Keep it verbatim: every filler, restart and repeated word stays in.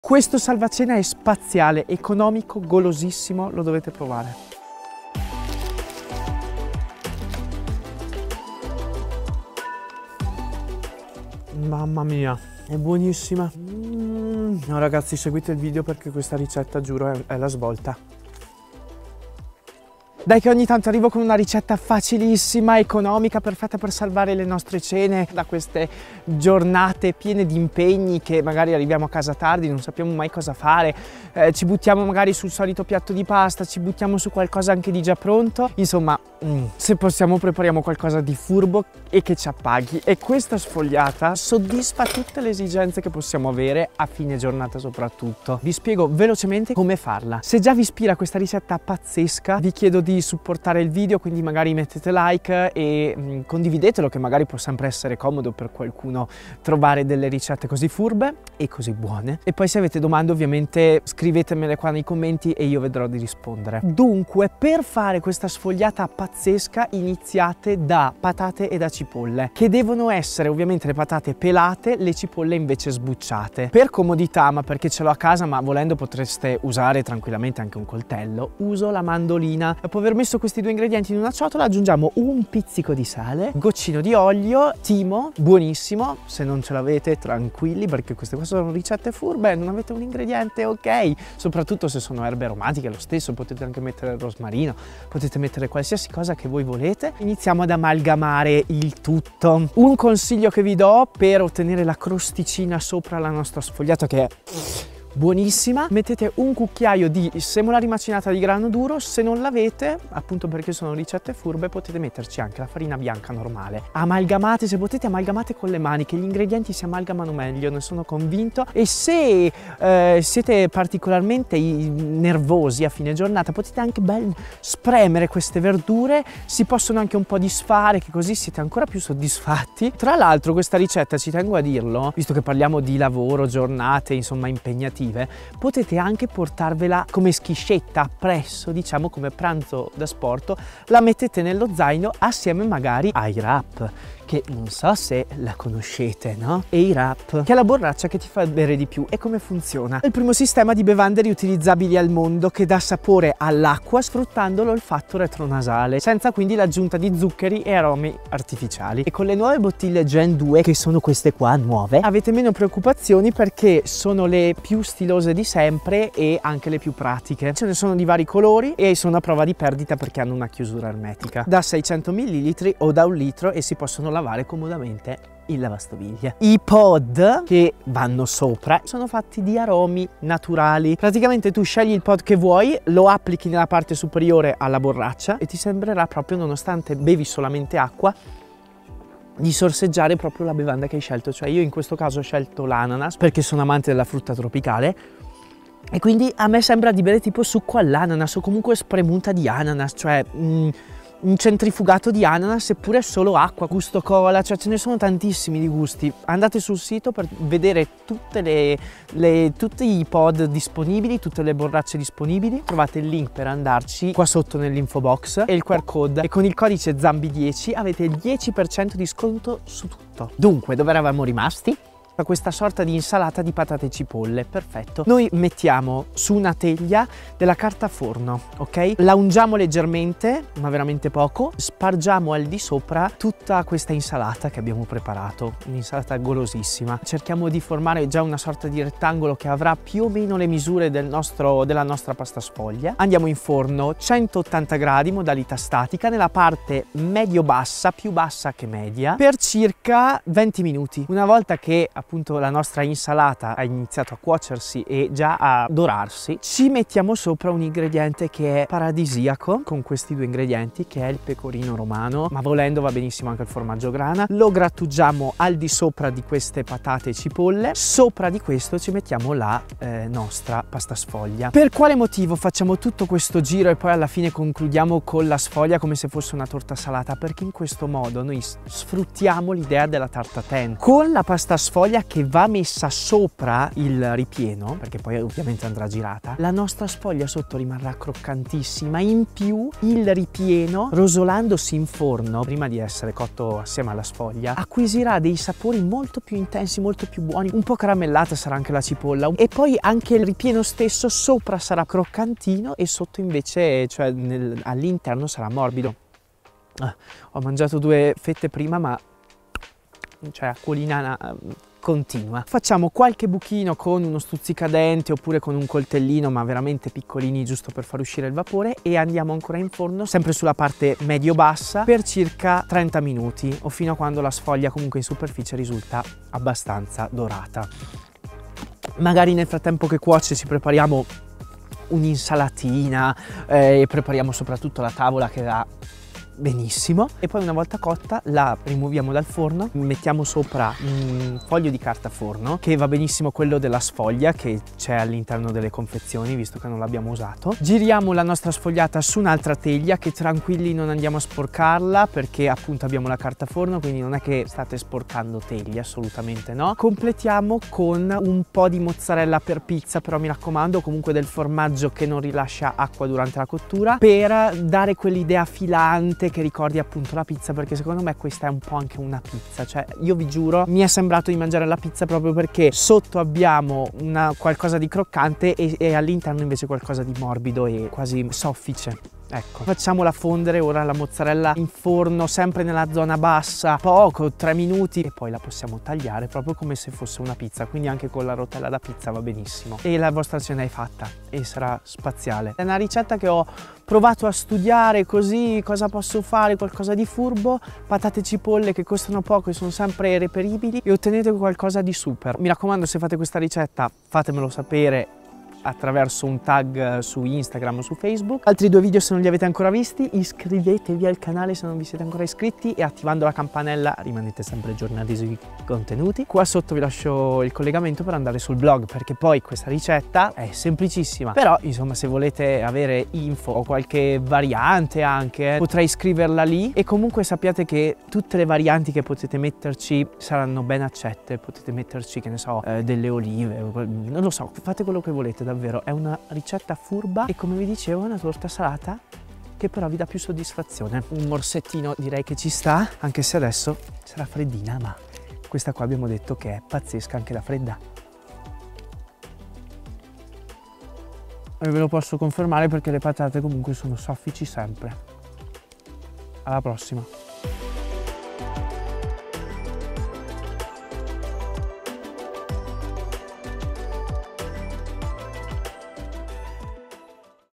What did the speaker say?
Questo salvacena è spaziale, economico, golosissimo, lo dovete provare. Mamma mia, è buonissima. Mm. No ragazzi, seguite il video perché questa ricetta, giuro, è, è la svolta. Dai che ogni tanto arrivo con una ricetta facilissima, economica, perfetta per salvare le nostre cene da queste giornate piene di impegni che magari arriviamo a casa tardi, non sappiamo mai cosa fare, eh, ci buttiamo magari sul solito piatto di pasta, ci buttiamo su qualcosa anche di già pronto. Insomma, mm, se possiamo prepariamo qualcosa di furbo e che ci appaghi. E questa sfogliata soddisfa tutte le esigenze che possiamo avere a fine giornata soprattutto. Vi spiego velocemente come farla. Se già vi ispira questa ricetta pazzesca, vi chiedo di supportare il video, quindi magari mettete like e mh, condividetelo, che magari può sempre essere comodo per qualcuno trovare delle ricette così furbe e così buone. E poi se avete domande ovviamente scrivetemele qua nei commenti e io vedrò di rispondere. Dunque, per fare questa sfogliata pazzesca iniziate da patate e da cipolle, che devono essere ovviamente le patate pelate, le cipolle invece sbucciate. Per comodità, ma perché ce l'ho a casa, ma volendo potreste usare tranquillamente anche un coltello, uso la mandolina. Dopo aver messo questi due ingredienti in una ciotola aggiungiamo un pizzico di sale, goccino di olio, timo, buonissimo. Se non ce l'avete tranquilli, perché queste qua sono ricette furbe, non avete un ingrediente, ok, soprattutto se sono erbe aromatiche lo stesso, potete anche mettere il rosmarino, potete mettere qualsiasi cosa che voi volete. Iniziamo ad amalgamare il tutto. Un consiglio che vi do per ottenere la crosticina sopra la nostra sfogliata, che è buonissima, mettete un cucchiaio di semola rimacinata di grano duro. Se non l'avete, appunto perché sono ricette furbe, potete metterci anche la farina bianca normale. Amalgamate, se potete amalgamate con le mani, che gli ingredienti si amalgamano meglio, ne sono convinto. E se eh, siete particolarmente nervosi a fine giornata, potete anche ben spremere queste verdure, si possono anche un po' disfare, che così siete ancora più soddisfatti. Tra l'altro questa ricetta, ci tengo a dirlo, visto che parliamo di lavoro, giornate insomma impegnative, potete anche portarvela come schiscetta appresso, diciamo come pranzo da sport, la mettete nello zaino assieme magari ai wrap, che non so se la conoscete, no? E i wrap, che è la borraccia che ti fa bere di più. E come funziona? È il primo sistema di bevande riutilizzabili al mondo che dà sapore all'acqua sfruttando l'olfatto retronasale, senza quindi l'aggiunta di zuccheri e aromi artificiali. E con le nuove bottiglie Gen due, che sono queste qua nuove, avete meno preoccupazioni perché sono le più stilose di sempre e anche le più pratiche. Ce ne sono di vari colori e sono a prova di perdita perché hanno una chiusura ermetica da seicento millilitri o da un litro e si possono lavare comodamente in lavastoviglie. I pod che vanno sopra sono fatti di aromi naturali. Praticamente tu scegli il pod che vuoi, lo applichi nella parte superiore alla borraccia e ti sembrerà proprio, nonostante bevi solamente acqua, di sorseggiare proprio la bevanda che hai scelto. Cioè io in questo caso ho scelto l'ananas perché sono amante della frutta tropicale e quindi a me sembra di bere tipo succo all'ananas o comunque spremuta di ananas, cioè mm, un centrifugato di ananas, eppure solo acqua, gusto cola, cioè ce ne sono tantissimi di gusti. Andate sul sito per vedere tutte le, le, tutti i pod disponibili, tutte le borracce disponibili. Trovate il link per andarci qua sotto nell'info box e il Q R code, e con il codice Zambi dieci avete il dieci per cento di sconto su tutto. Dunque, dove eravamo rimasti? Questa sorta di insalata di patate e cipolle, perfetto. Noi mettiamo su una teglia della carta forno, ok? La ungiamo leggermente, ma veramente poco, spargiamo al di sopra tutta questa insalata che abbiamo preparato, un'insalata golosissima. Cerchiamo di formare già una sorta di rettangolo che avrà più o meno le misure del nostro, della nostra pasta sfoglia. Andiamo in forno centottanta gradi, modalità statica, nella parte medio-bassa, più bassa che media, per circa venti minuti. Una volta che appunto la nostra insalata ha iniziato a cuocersi e già a dorarsi, ci mettiamo sopra un ingrediente che è paradisiaco con questi due ingredienti, che è il pecorino romano, ma volendo va benissimo anche il formaggio grana. Lo grattugiamo al di sopra di queste patate e cipolle. Sopra di questo ci mettiamo la eh, nostra pasta sfoglia. Per quale motivo facciamo tutto questo giro e poi alla fine concludiamo con la sfoglia come se fosse una torta salata? Perché in questo modo noi sfruttiamo l'idea della tarta tatin. Con la pasta sfoglia sfoglia che va messa sopra il ripieno, perché poi ovviamente andrà girata, la nostra sfoglia sotto rimarrà croccantissima. In più il ripieno, rosolandosi in forno prima di essere cotto assieme alla sfoglia, acquisirà dei sapori molto più intensi, molto più buoni. Un po' caramellata sarà anche la cipolla, e poi anche il ripieno stesso sopra sarà croccantino e sotto invece, cioè all'interno, sarà morbido. Ah, ho mangiato due fette prima, ma cioè acquolina continua. Facciamo qualche buchino con uno stuzzicadente oppure con un coltellino, ma veramente piccolini, giusto per far uscire il vapore, e andiamo ancora in forno, sempre sulla parte medio-bassa, per circa trenta minuti o fino a quando la sfoglia comunque in superficie risulta abbastanza dorata. Magari nel frattempo che cuoce ci prepariamo un'insalatina eh, e prepariamo soprattutto la tavola, che va benissimo. E poi una volta cotta la rimuoviamo dal forno, mettiamo sopra un foglio di carta forno, che va benissimo quello della sfoglia che c'è all'interno delle confezioni, visto che non l'abbiamo usato. Giriamo la nostra sfogliata su un'altra teglia, che tranquilli non andiamo a sporcarla, perché appunto abbiamo la carta forno, quindi non è che state sporcando teglie, assolutamente no. Completiamo con un po' di mozzarella per pizza, però mi raccomando comunque del formaggio che non rilascia acqua durante la cottura, per dare quell'idea filante che ricordi appunto la pizza, perché secondo me questa è un po' anche una pizza. Cioè io vi giuro, mi è sembrato di mangiare la pizza proprio perché sotto abbiamo una, qualcosa di croccante e, e all'interno invece qualcosa di morbido e quasi soffice. Ecco, facciamola fondere ora la mozzarella in forno, sempre nella zona bassa, poco, tre minuti, e poi la possiamo tagliare proprio come se fosse una pizza, quindi anche con la rotella da pizza va benissimo. E la vostra cena è fatta e sarà spaziale. È una ricetta che ho provato a studiare così, cosa posso fare, qualcosa di furbo, patate e cipolle che costano poco e sono sempre reperibili, e ottenete qualcosa di super. Mi raccomando, se fate questa ricetta fatemelo sapere attraverso un tag su Instagram o su Facebook. Altri due video se non li avete ancora visti, iscrivetevi al canale se non vi siete ancora iscritti, e attivando la campanella rimanete sempre aggiornati sui contenuti. Qua sotto vi lascio il collegamento per andare sul blog, perché poi questa ricetta è semplicissima, però insomma se volete avere info o qualche variante anche, eh, potrei scriverla lì. E comunque sappiate che tutte le varianti che potete metterci saranno ben accette. Potete metterci, che ne so, eh, delle olive, non lo so, fate quello che volete. Davvero è una ricetta furba e, come vi dicevo, è una torta salata che però vi dà più soddisfazione. Un morsettino direi che ci sta, anche se adesso sarà freddina, ma questa qua abbiamo detto che è pazzesca anche da fredda. E ve lo posso confermare perché le patate comunque sono soffici sempre. Alla prossima!